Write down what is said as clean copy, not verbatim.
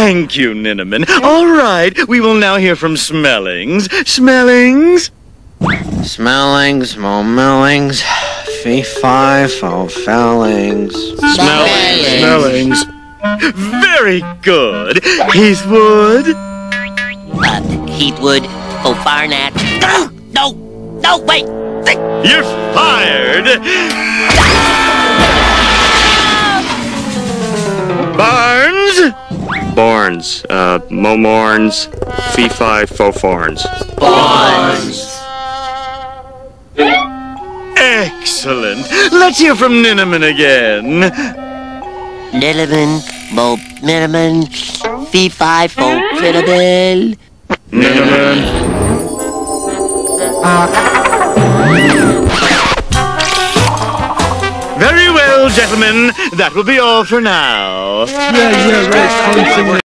Thank you, Ninnaman. All right, we will now hear from Smellings. Smellings? Smellings, Momellings, fee-fi-fo-fellings. Smellings. Very good. Heathwood? Heathwood, O'Farnat. No, wait! You're fired! Barnes? Barnes, Momorns, Fee-fi-fo-farns. Barnes. Excellent. Let's hear from Ninnaman again. Ninnaman, fee-fi-fo-fiddle. Ninnaman. Very well, gentlemen. That will be all for now. Yeah, right.